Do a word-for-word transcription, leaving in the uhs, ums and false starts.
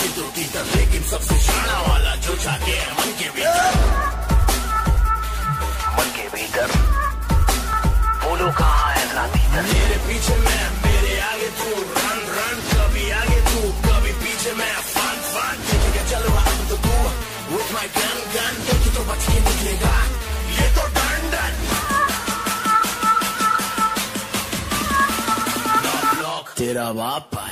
चित्र तीतर, लेकिन सबसे शाना वाला जो जाके है मन के भीतर। मन के भीतर बोलो कहाँ है तीतर। मेरे पीछे मैं, मेरे आगे तू, रन रन, कभी आगे तू कभी पीछे मैं, फन फन देखेगा चलो अब तो तू, with my gun gun देखी तो बच के निकलेगा ये तो डन डन। तेरा बाप